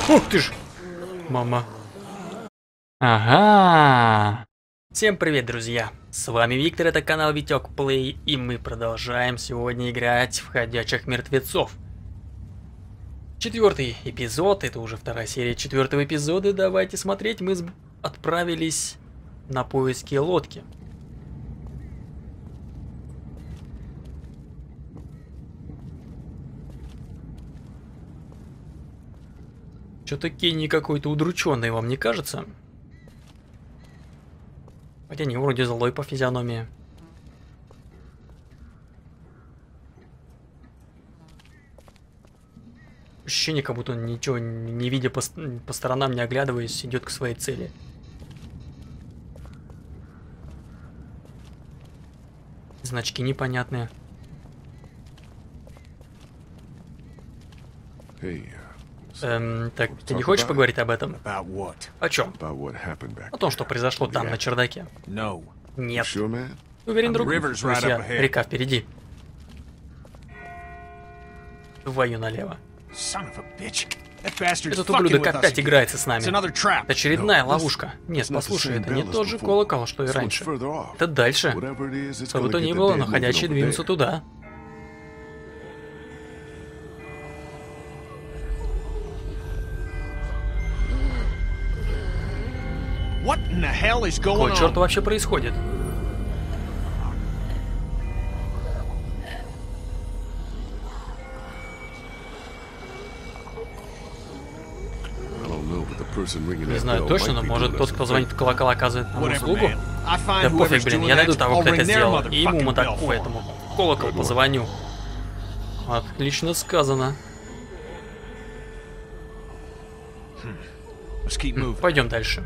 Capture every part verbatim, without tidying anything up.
Ух ты ж! Мама. Ага. Всем привет, друзья! С вами Виктор, это канал Витек Плей, и мы продолжаем сегодня играть в Ходячих Мертвецов. Четвертый эпизод, это уже вторая серия четвертого эпизода. Давайте смотреть, мы отправились на поиски лодки. Что-то Кенни какой-то удрученный, вам не кажется? Хотя не, вроде злой по физиономии. Ощущение, как будто он, ничего не видя по, по сторонам, не оглядываясь, идет к своей цели. Значки непонятные. Hey. Эм, так, ты не хочешь поговорить об этом? О чем? О том, что произошло там, на чердаке. Нет. Уверен, друг. Друзья, река впереди. Твою налево. Этот ублюдок опять играется с нами. Это очередная ловушка. Нет, послушай, это не тот же колокол, что и раньше. Это дальше. Что бы то ни было, но ходячие двинутся туда. Какого черта вообще происходит? Не знаю точно, но может тот, кто звонит в колокол, оказывает нам услугу? Да пофиг, блин, я найду того, кто это сделал, и ему мы так по этому колокол позвоню. Отлично сказано. Пойдем дальше.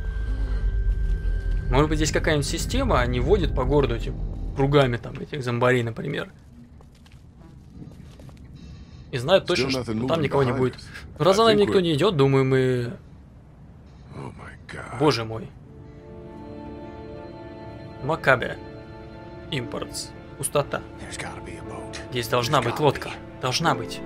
Может быть, здесь какая-нибудь система, они водят по городу этим кругами там этих зомбарей, например. И знают точно, что там никого не будет. Но раз за нами никто не идет, думаю, мы... Боже мой. Макабе. Импортс. Пустота. Здесь должна быть лодка. Должна быть.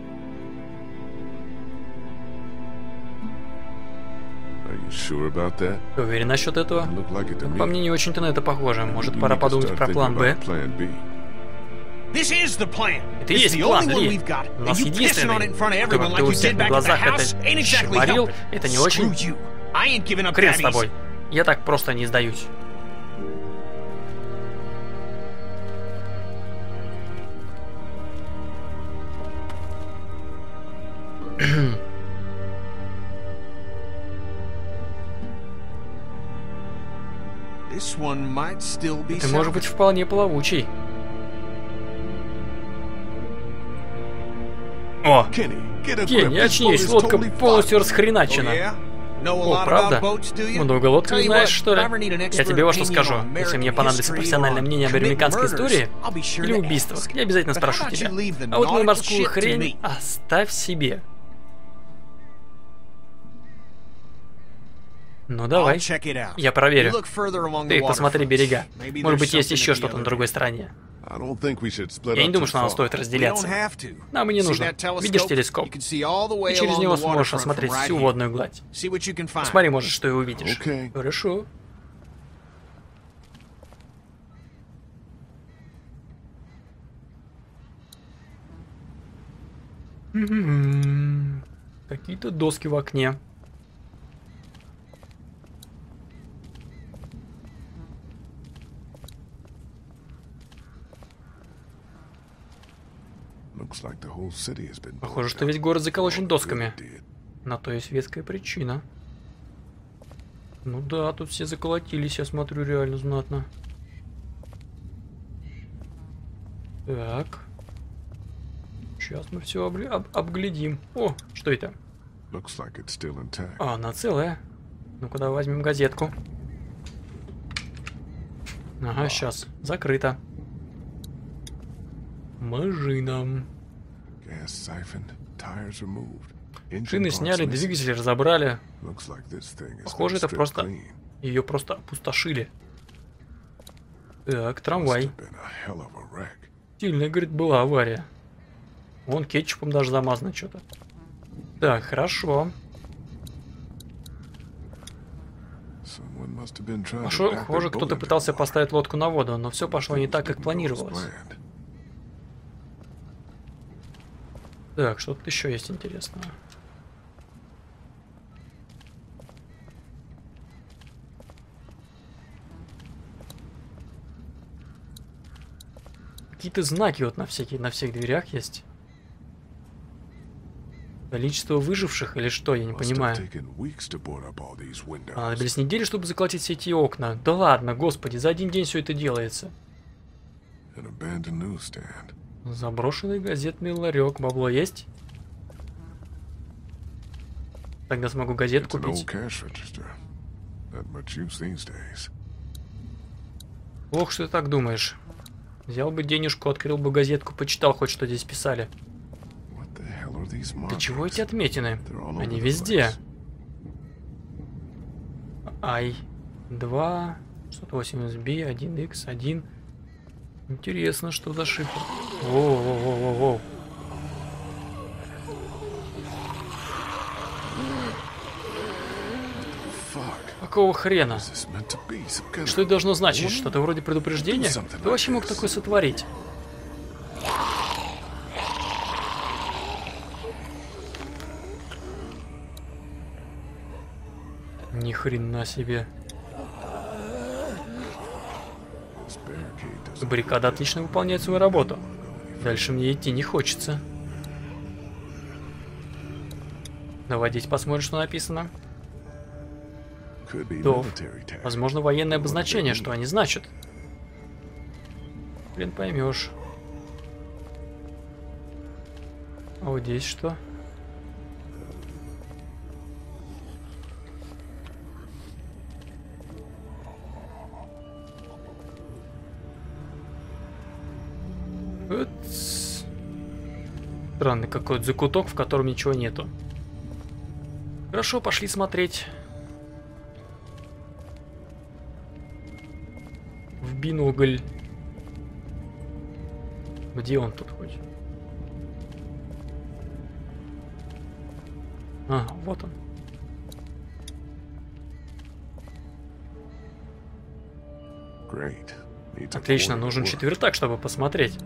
Ты уверен насчет этого? По мне не очень-то на это похоже. Может, пора подумать про план Б? Это и есть план, Ли. У нас единственный, кто как ты у всех на глазах это щеморил, это не очень... Хрен с тобой. Я так просто не сдаюсь. Это может быть вполне плавучий. О! Кенни, очнись, лодка полностью расхреначена. О, правда? Много лодок не знаешь, что ли? Я тебе вот что скажу. Если мне понадобится профессиональное мнение об американской истории или убийствах, я обязательно спрошу тебя. А вот мою морскую хрень оставь себе. Ну давай, я проверю. Ты посмотри берега. Может быть, есть еще что-то на другой стороне. Я не думаю, что нам стоит разделяться. Нам и не нужно. Видишь телескоп? И через него сможешь осмотреть всю водную гладь. Посмотри, может, что и увидишь. Хорошо. Какие-то доски в окне. Похоже, что весь город заколочен досками. На то есть веская причина. Ну да, тут все заколотились, я смотрю, реально знатно. Так. Сейчас мы все об об обглядим. О, что это? А, она целая. Ну-ка, давай возьмем газетку. Ага, сейчас. Закрыто. Машина. Шины сняли, двигатели разобрали. Похоже, это просто... Ее просто опустошили. Так, трамвай. Сильная, говорит, была авария. Вон кетчупом даже замазано что-то. Так, хорошо. Похоже, кто-то пытался поставить лодку на воду, но все пошло не так, как планировалось. Так, что тут еще есть интересного? Какие-то знаки вот на всякие, на всех дверях есть. Количество выживших или что, я не понимаю. Понадобились недели, чтобы заколотить все эти окна. Да ладно, господи, за один день все это делается. Заброшенный газетный ларек. Бабло есть? Тогда смогу газет купить. Ох, что ты так думаешь. Взял бы денежку, открыл бы газетку, почитал хоть, что здесь писали. Да чего эти отметины? Они везде. Ай. два, шестьсот восемьдесят би, один икс, один. Интересно, что за шифр. Воу-воу-воу-воу. Какого хрена? Что это должно значить? Что-то вроде предупреждения? Кто вообще мог такое сотворить? Ни хрена себе. Баррикада отлично выполняет свою работу. Дальше мне идти не хочется. Давай здесь посмотрим, что написано. Дов. Возможно, военное обозначение, что они значат. Блин, поймешь. А вот здесь что? Вот. Странный какой-то закуток, в котором ничего нету. Хорошо, пошли смотреть. В бинокль. Где он тут хоть? А, вот он. Отлично, нужен четвертак, чтобы посмотреть.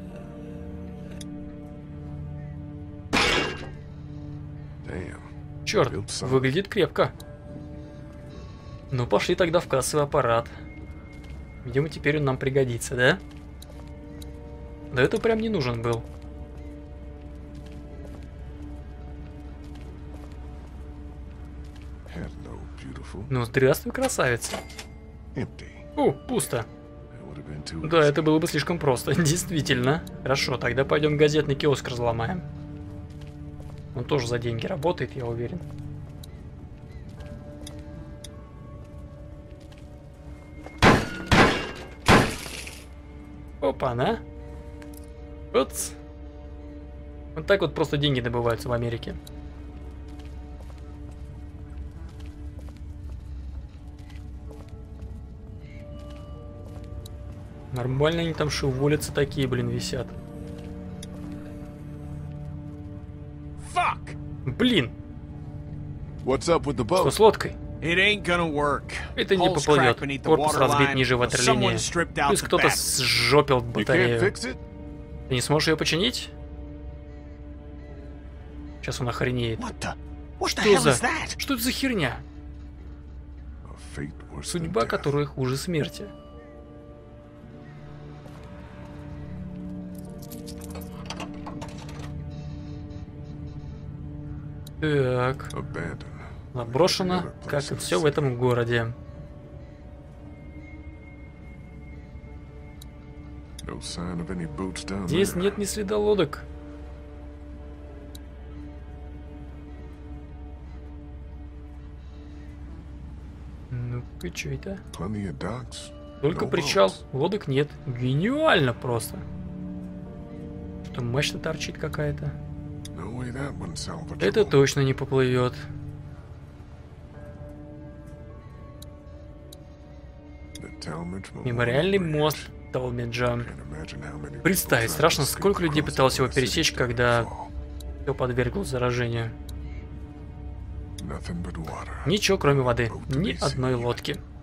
Черт, выглядит крепко. Ну, пошли тогда в кассовый аппарат. Видимо, теперь он нам пригодится, да? Да это прям не нужен был. Ну, здравствуй, красавица. О, пусто. Да, это было бы слишком просто. Действительно. Хорошо, тогда пойдем газетный киоск разломаем. Он тоже за деньги работает, я уверен. Опа-на. Вот. Вот так вот просто деньги добываются в Америке. Нормально они там шевелятся такие, блин, висят. Блин. Что с лодкой? Это не поплывет. Корпус разбит ниже ватерлинии. Плюс кто-то сжопил батарею. Ты не сможешь ее починить? Сейчас он охренеет. Что за... Что это за херня? Судьба, которая хуже смерти. Так. Заброшено, как и все в этом городе. Здесь нет ни следа лодок. Ну-ка, что это? Только причал, лодок нет. Гениально просто. Что, мачта торчит какая-то? Это точно не поплывет. Мемориальный мост Талмеджа. Представить страшно, сколько людей пыталось его пересечь, когда все подверглось заражению. Ничего, кроме воды. Ни одной лодки.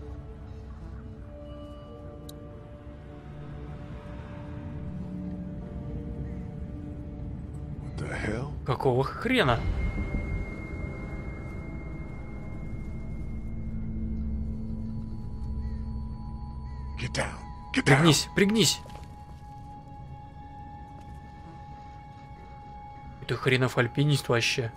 Какого хрена? Пригнись, пригнись. Это хренов альпинист вообще.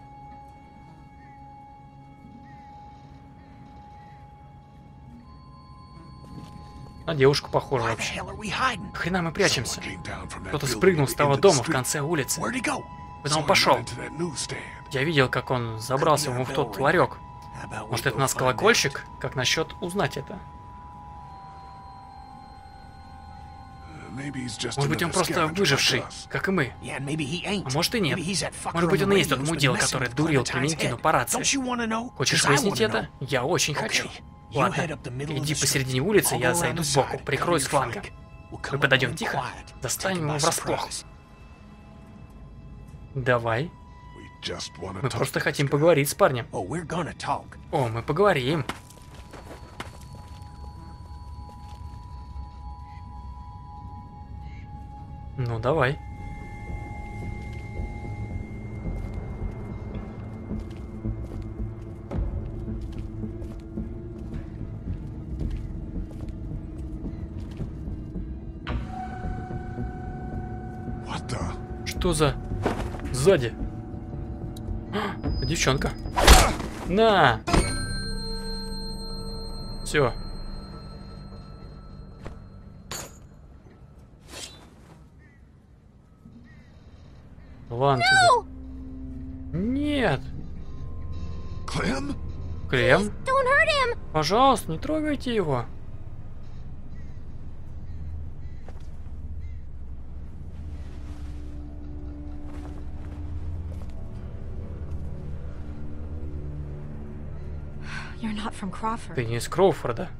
На девушку похоже вообще. Хрена мы прячемся. Кто-то спрыгнул с того дома в конце улицы. Куда он пошел? Я видел, как он забрался ему в тот ларек. Может, это у нас колокольчик? Как насчет узнать это? Может быть, он просто выживший, как и мы. А может и нет. Может быть, он и есть тот мудил, который дурил Клементину по рации. Хочешь выяснить это? Я очень хочу. Ладно, иди посередине улицы, я зайду сбоку, прикрою с фланга. Мы подойдем тихо, достанем его врасплох. Давай. Мы просто хотим поговорить с парнем. О, мы поговорим. Ну, давай. Что за... Сзади. А, девчонка. На! Все. Ладно тебе. Нет. Clem? Клем? Пожалуйста, не трогайте его. Ты не из Кроуфорда.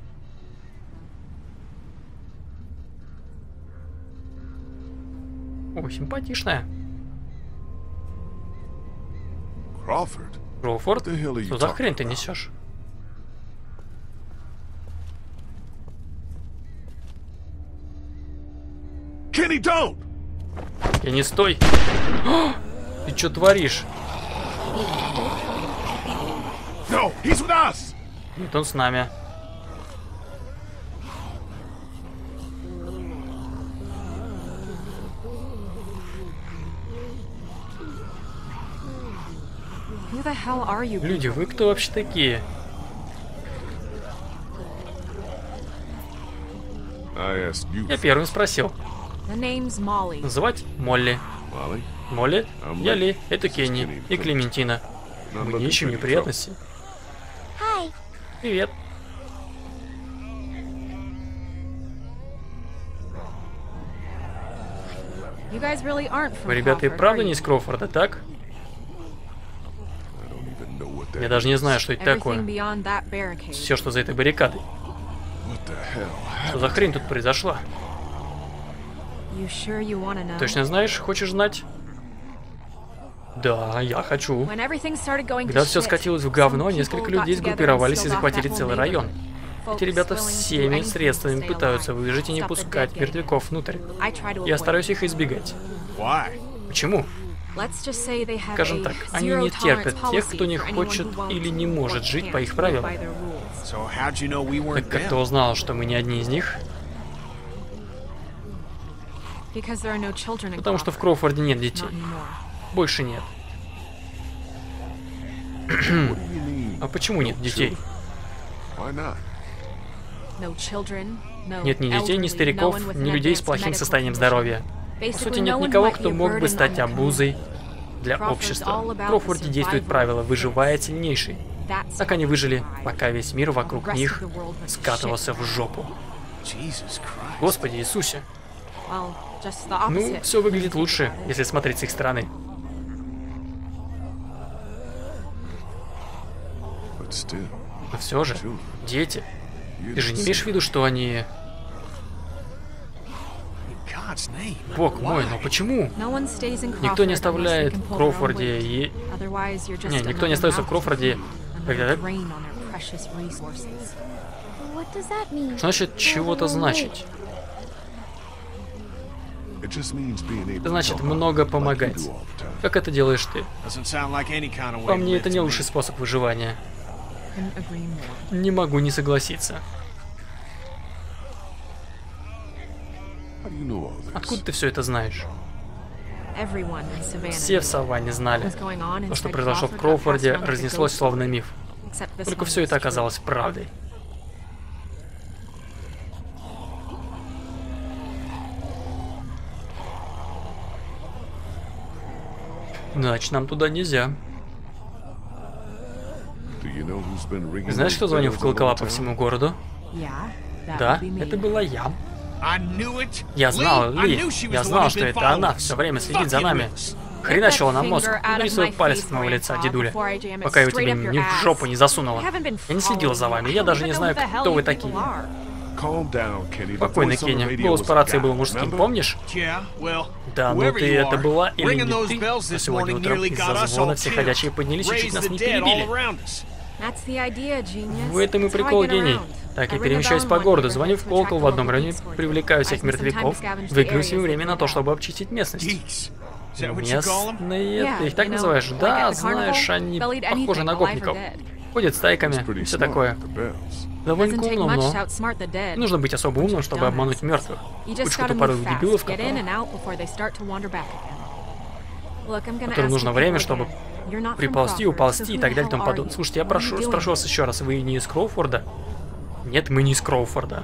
О, симпатичная. Кроуфорд? Кроуфорд? Что за хрень ты несешь? Kenny, don't! Kenny, стой! О, ты что творишь? No, he's with us! Нет, он с нами. Люди, вы кто вообще такие? Я первым спросил. Называть Молли. Молли? Я Ли, это Кенни и Клементина. Мы не ищем неприятностей. Привет. Вы, ребята, и правда не из Кроуфорда, так? Я даже не знаю, что это такое. Все, что за этой баррикадой. Что за хрень тут произошла? Точно знаешь? Хочешь знать? Да, я хочу. Когда все скатилось в говно, несколько людей сгруппировались и захватили целый район. Эти ребята всеми средствами пытаются выжить и не пускать мертвяков внутрь. Я стараюсь их избегать. Почему? Скажем так, они не терпят тех, кто не хочет или не может жить по их правилам. Так как ты узнал, что мы не одни из них? Потому что в Кроуфорде нет детей. Больше нет. А почему нет детей? Нет ни детей, ни стариков, ни людей с плохим состоянием здоровья. По сути, нет никого, кто мог бы стать обузой для общества. В Кроуфорде действует правило «выживает сильнейший». Так они выжили, пока весь мир вокруг них скатывался в жопу. Господи Иисусе. Ну, все выглядит лучше, если смотреть с их стороны. Но все же, дети. Ты же не имеешь в виду, что они... Бог мой, но почему? Никто не оставляет в Кроуфорде и... Не, никто не остается в Кроуфорде. Что значит чего-то значить? Это значит много помогать. Как это делаешь ты? По мне, это не лучший способ выживания. Не могу не согласиться. Откуда ты все это знаешь? Все в Саванне знали. То, что произошло в Кроуфорде, разнеслось словно миф. Только все это оказалось правдой. Значит, нам туда нельзя. Знаешь, кто звонил в колокола по всему городу? Да, это была я. Я знал, Ли, я знал, что это она все время следит за нами. Хреначила нам мозг. Убери свой палец от моего лица, дедуля, пока я его тебе ни в жопу не засунула. Я не следила за вами, я даже не знаю, кто вы такие. Спокойно, Кенни. Голос по рации был мужским, помнишь? Да, ну ты это была или не ты? Но сегодня утром из-за звона все ходячие поднялись и чуть нас не перебили. В этом и прикол, гений. Так, я перемещаюсь по городу, звоню в колокол в одном районе, привлекаю всех мертвяков, выиграю себе время на то, чтобы обчистить местность. Местные? Ты их так называешь? Да, знаешь, они похожи на гопников. Ходят стайками, все такое. Довольно умно, но нужно быть особо умным, чтобы обмануть мертвых. Будь что тупорылых дебилов, которым нужно время, чтобы приползти, уползти и так далее и тому подобное. Слушайте, я прошу, спрошу вас еще раз, вы не из Кроуфорда? Нет, мы не из Кроуфорда.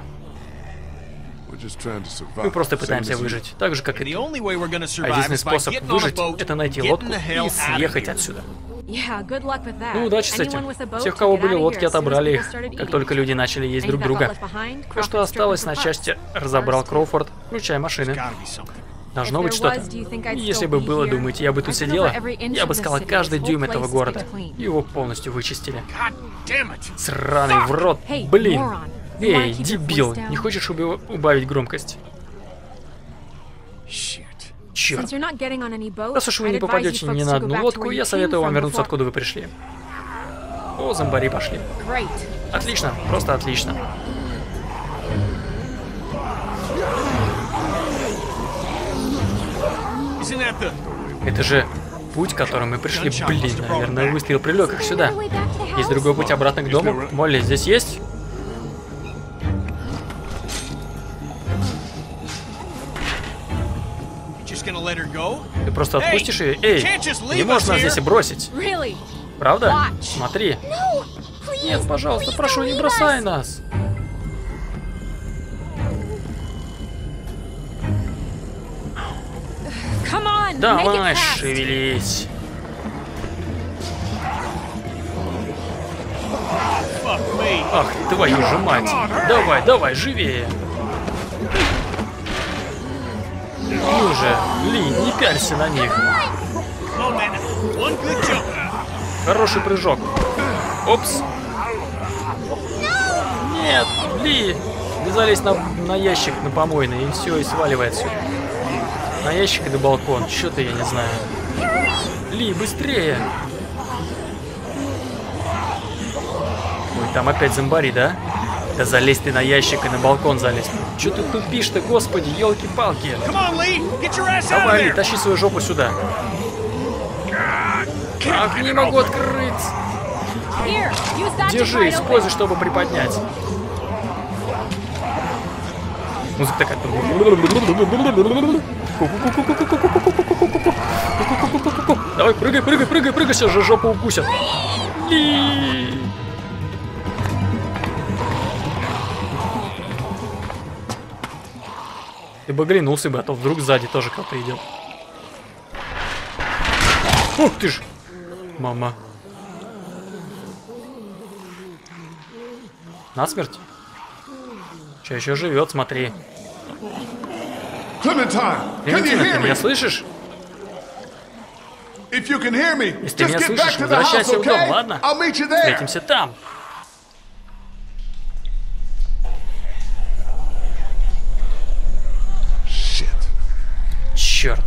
Мы просто пытаемся выжить, так же, как и ты. А единственный способ выжить — это найти лодку и съехать отсюда. Ну, удачи с этим. Тех, у кого были лодки, отобрали их, как только люди начали есть друг друга. Все, что осталось, на части разобрал Кроуфорд, включая машины. Должно быть что-то. Если бы было, думаете, я бы тут сидела, я бы сказала каждый дюйм этого города. Его полностью вычистили. Сраный в рот, блин. Эй, дебил, не хочешь убавить громкость? Черт. Раз уж вы не попадете ни на одну лодку, я советую вам вернуться, откуда вы пришли. О, зомбари пошли. Отлично, просто отлично. Это же путь, которым мы пришли. Блин, наверное, выстрел привлек их сюда. Есть другой путь обратно к дому? Молли, здесь есть? Ты просто отпустишь ее? Эй, не можешь нас здесь и бросить. Правда? Смотри. Нет, пожалуйста, прошу, не бросай нас. Давай, шевелись. Ах, твою же мать. Давай, давай, живее. Ну же, Ли, не пялься на них. Хороший прыжок. Опс. Нет, Ли, не залезь на, на ящик на помойный, и все, и сваливай отсюда. На ящик и на балкон, что-то я не знаю. Ли, быстрее. Ой, там опять зомбари, да? Да залезь ты на ящик и на балкон залезь. Чё ты тупишь-то, господи, елки-палки. Давай, Ли, тащи свою жопу сюда. Ах, не могу открыть. Держи, используй, чтобы приподнять. Музыка такая. Давай, прыгай, прыгай, прыгай, прыгай, сейчас же жопу укусят. Ли. Ты бы оглянулся бы, а то вдруг сзади тоже кто-то идет. Ух ты ж! Мама. Насмерть? Че, еще живет, смотри. Клементина, ты меня слышишь? Если ты меня слышишь, возвращайся в дом, ладно? Встретимся там. Черт.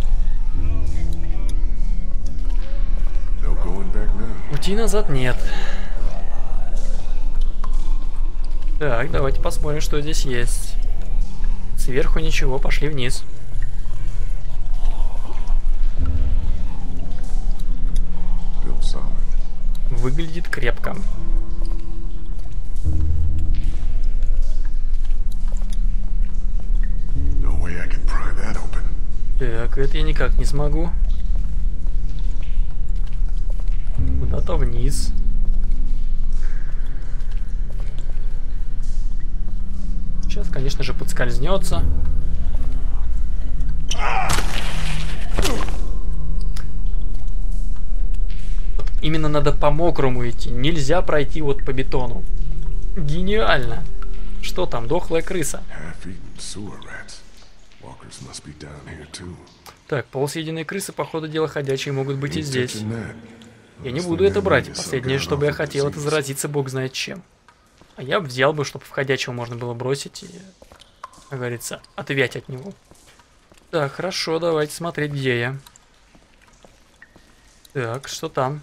Пути назад нет. Так, давайте посмотрим, что здесь есть. Сверху ничего, пошли вниз. Выглядит крепко. Так, это я никак не смогу. Куда-то вниз. Сейчас, конечно же, подскользнется. Именно надо по мокрому идти. Нельзя пройти вот по бетону. Гениально. Что там, дохлая крыса? Так, полусъеденные крысы, по ходу дела ходячие, могут быть и здесь. Я не буду это брать. Последнее, что бы я хотел, это заразиться бог знает чем. А я бы взял бы, чтобы в ходячего можно было бросить и, как говорится, отвять от него. Так, хорошо, давайте смотреть, где я. Так, что там?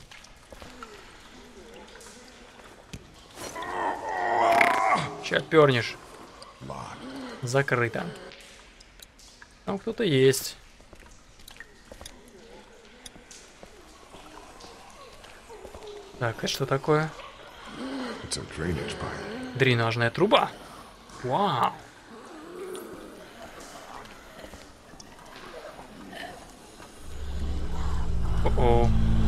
Ща пернешь. Закрыто. Там кто-то есть. Так, это что такое? Дренажная труба. Вау. О-о.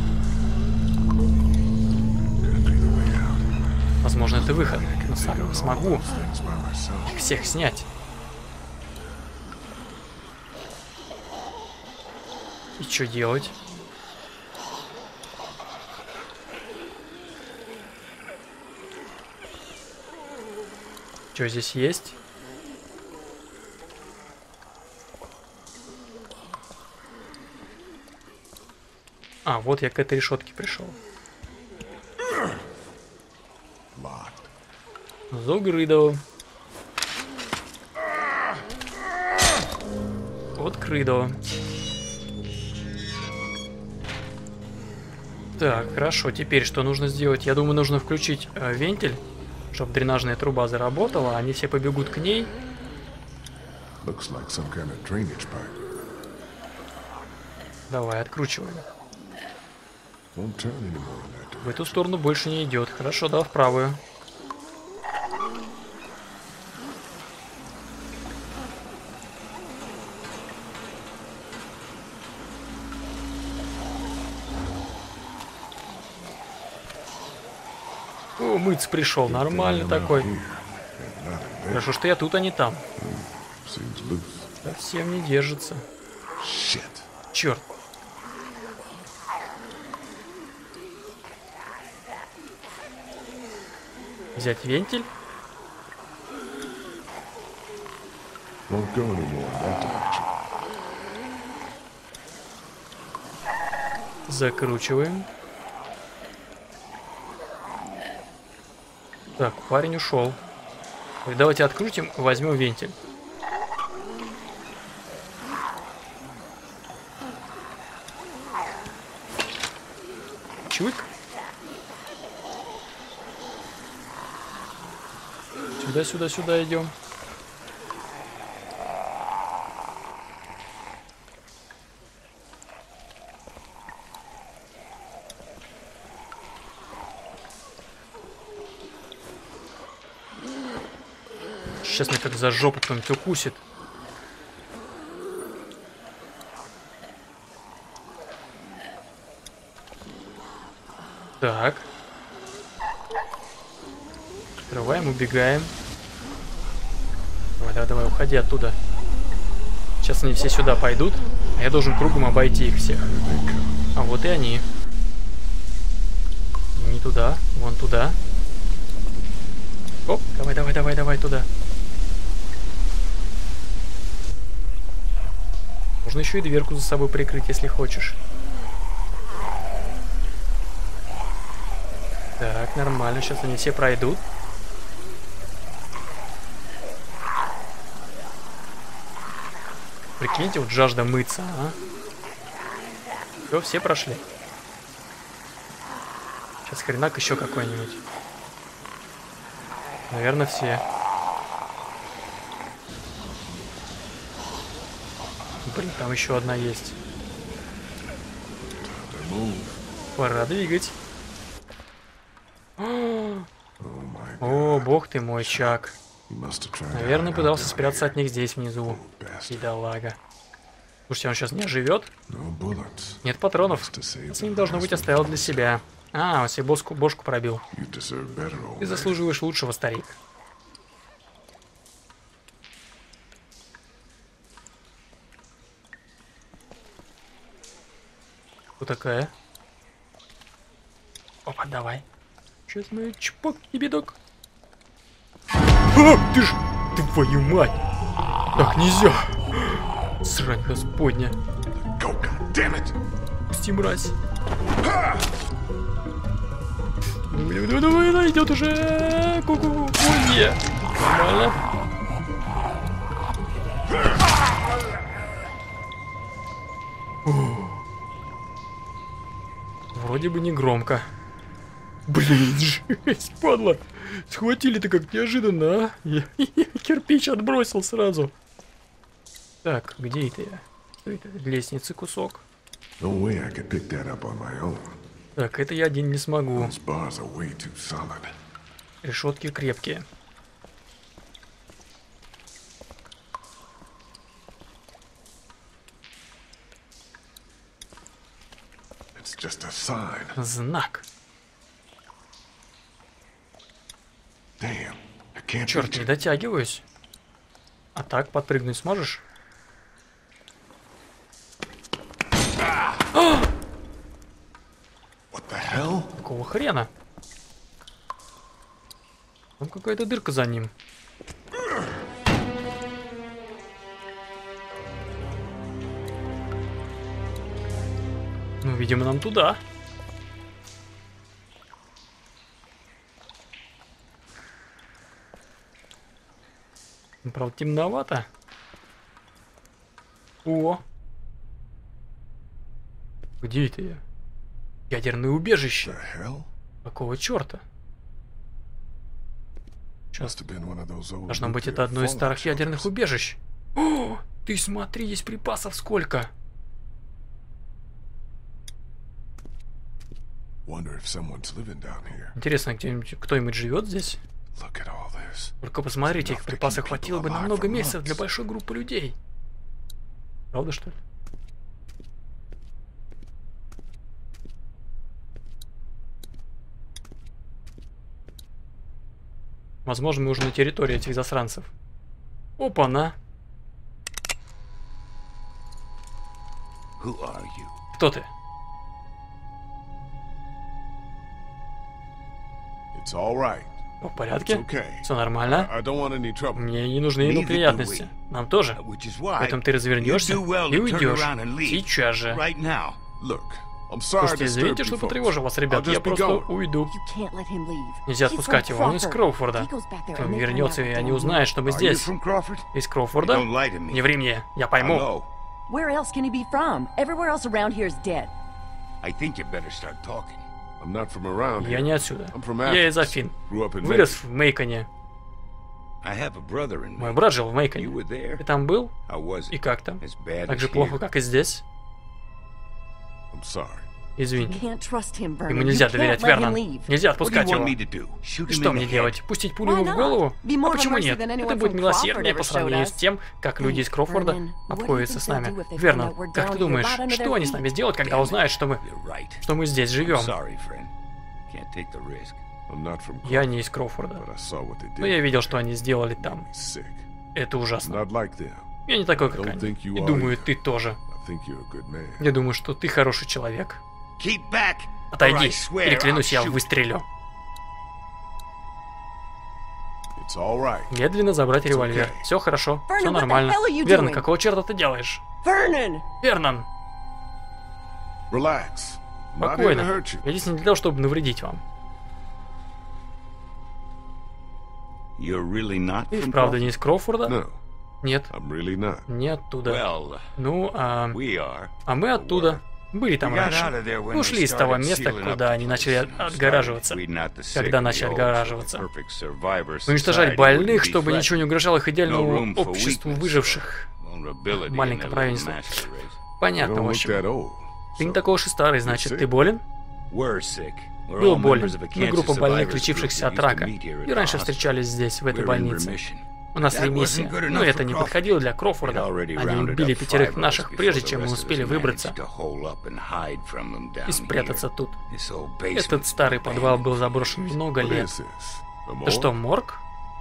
Возможно, это выход. Но сам не смогу их всех снять. И что делать? Что здесь есть? А, вот я к этой решетке пришел. Закрыто. Открыто. Так, хорошо. Теперь что нужно сделать? Я думаю, нужно включить э, вентиль, чтобы дренажная труба заработала. Они все побегут к ней. Давай, откручиваем. В эту сторону больше не идет. Хорошо, да, в правую. О, мыц пришел, нормально такой. Хорошо, что я тут, а не там. Совсем не держится. Черт. Взять вентиль. Закручиваем. Так, парень ушел. Давайте открутим, возьмем вентиль. Чуйк. Сюда, сюда, сюда идем. Сейчас меня как за жопу кто-нибудь укусит. Так. Открываем, убегаем. Давай, давай, давай, уходи оттуда. Сейчас они все сюда пойдут, а я должен кругом обойти их всех. А вот и они. Не туда, вон туда. Оп, давай, давай, давай, давай туда. Можно еще и дверку за собой прикрыть, если хочешь. Так, нормально. Сейчас они все пройдут. Прикиньте, вот жажда мыться, а? Все, все прошли. Сейчас хренак еще какой-нибудь. Наверное, все. Блин, там еще одна есть. Пора двигать. О, бог ты мой, Чак. Наверное, пытался спрятаться от них здесь, внизу. Бедолага. Слушайте, он сейчас не оживет? Нет патронов. С ним, должно быть, оставил для себя. А, он себе бошку, бошку пробил. Ты заслуживаешь лучшего, старик. Кто такая? Опа, давай. Сейчас мы чпок и бедок. А, ты ж... Твою мать! Так нельзя! Срань господня. Пусти, мразь. Давай, давай, давай, давай, идет уже. Ку-ку-ку. Ой, не. Нормально. Вроде бы не громко. Блин, жесть, падла. Схватили-то как неожиданно, а? Я, я кирпич отбросил сразу. Так, где это я? Что это? Лестницы кусок. Так, это я один не смогу. Решетки крепкие. Знак. Черт, не дотягиваюсь. А так подпрыгнуть сможешь? А! Какого хрена? Там какая-то дырка за ним. Ну, видимо, нам туда. Правда, темновато. О! Где это я? Ядерное убежище. Какого черта? Сейчас. Должно быть, это одно из старых ядерных убежищ. О! Ты смотри, есть припасов сколько. Интересно, где-нибудь кто-нибудь живет здесь? Только посмотрите, их припасов хватило бы на много месяцев для большой группы людей. Правда, что ли? Возможно, мы уже на территории этих засранцев. Опа-на. Кто ты? В порядке? Все нормально? Мне не нужны неприятности. Нам тоже. Поэтому ты развернешься и уйдешь. Сейчас же. Слушайте, извините, что потревожил вас, ребят. Я просто уйду. Нельзя отпускать его. Он из Кроуфорда. Он вернется, и они узнают, что мы здесь. Из Кроуфорда? Не ври мне. Я пойму. Я не отсюда. Я из Афин. Вырос в Мейконе. Мой брат жил в Мейконе. Ты там был? И как там? Так же плохо, как и здесь? Извини. Ему нельзя доверять, Вернон. Нельзя отпускать его. Что мне делать? Пустить пулю ему в голову? А почему нет? Это будет милосерднее по сравнению с тем, как люди из Кроуфорда обходятся с нами. Вернон, как ты думаешь, что они с нами сделают, когда узнают, что мы... что мы здесь живем? Я не из Кроуфорда. Но я видел, что они сделали там. Это ужасно. Я не такой, как они. И думаю, ты тоже. Я думаю, что ты хороший человек. Отойди, или клянусь, я выстрелю. Медленно забрать револьвер. Все хорошо, все нормально. Вернон, какого черта ты делаешь? Вернон! Спокойно. Я здесь не для того, чтобы навредить вам. Ты вправду не из Кроуфорда? Нет. Не оттуда. Ну, а... а мы оттуда. Были там раньше. Мы ушли из того места, куда они начали отгораживаться. Когда начали отгораживаться. Уничтожать больных, чтобы ничего не угрожало их идеальному обществу выживших. Маленькое правительство. Понятно, в общем. Ты не такой уж и старый, значит, ты болен? Был боль. Мы группа больных, лечившихся от рака, и раньше встречались здесь, в этой больнице. У нас ремиссия, но это не подходило для Кроуфорда. Они убили пятерых наших, прежде чем мы успели выбраться и спрятаться тут. Этот старый подвал был заброшен много лет. Это что, морг?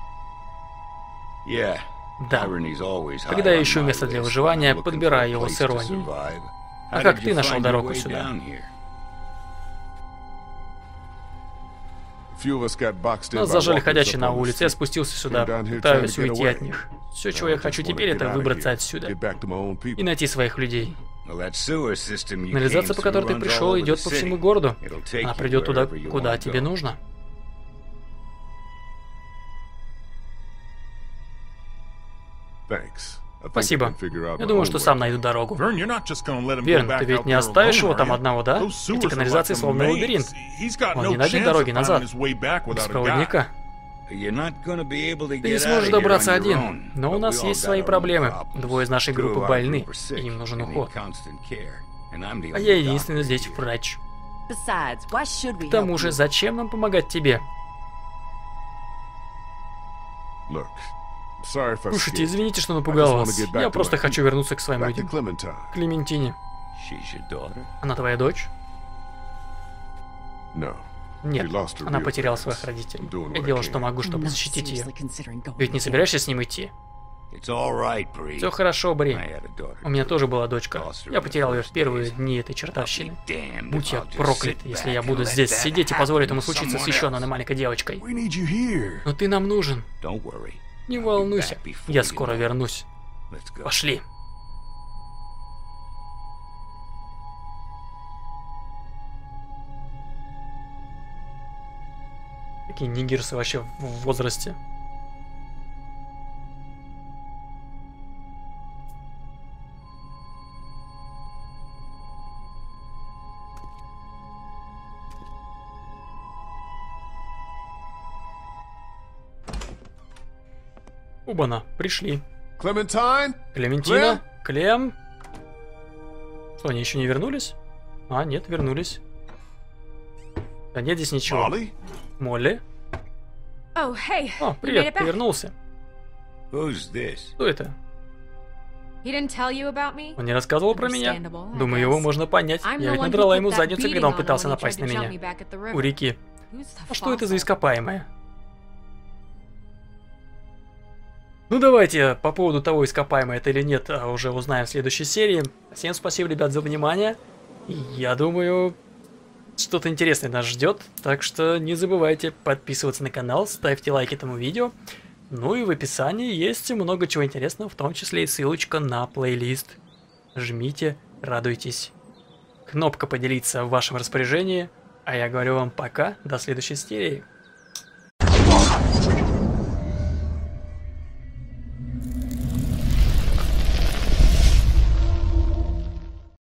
Да. Когда я ищу место для выживания, подбираю его с иронией. А как ты нашел дорогу сюда? Нас зажали ходячие на улице, я спустился сюда, пытаюсь уйти от них. Все, чего я хочу теперь, это выбраться отсюда и найти своих людей. Канализация, по которой ты пришел, идет по всему городу. Она придет туда, куда тебе нужно. Спасибо. Я думаю, что сам найду дорогу. Верн, ты ведь не оставишь его там одного, да? Эти канализации словно лабиринт. Он не найдет дороги назад. Без проводника. Ты не сможешь добраться один. Но у нас есть свои проблемы. Двое из нашей группы больны, и им нужен уход. А я единственный здесь врач. К тому же, зачем нам помогать тебе? Слушайте, извините, что напугал вас. Я просто хочу вернуться к своим людям. Клементине. Она твоя дочь? Нет, она потеряла своих родителей. Я делал, что могу, чтобы защитить ее. Ведь не собираешься с ним идти? Все хорошо, Бри. У меня тоже была дочка. Я потерял ее в первые дни этой чертовщины. Будь я проклят, если я буду здесь сидеть и позволю этому случиться с еще одной маленькой девочкой. Но ты нам нужен. Не волнуйся, я скоро вернусь. Пошли. Какие нигерсы вообще в возрасте. Оба-на, пришли. Клементина? Клем? Что, они еще не вернулись? А, нет, вернулись. Да нет здесь ничего. Молли? О, привет, ты вернулся. Кто это? Он не рассказывал про меня? Думаю, его можно понять. Я ведь надрала ему задницу, когда он пытался напасть на меня. У реки. А что это за ископаемое? Ну давайте по поводу того, ископаемое это или нет, уже узнаем в следующей серии. Всем спасибо, ребят, за внимание. Я думаю, что-то интересное нас ждет, так что не забывайте подписываться на канал, ставьте лайк этому видео. Ну и в описании есть много чего интересного, в том числе и ссылочка на плейлист. Жмите, радуйтесь. Кнопка поделиться в вашем распоряжении. А я говорю вам пока, до следующей серии.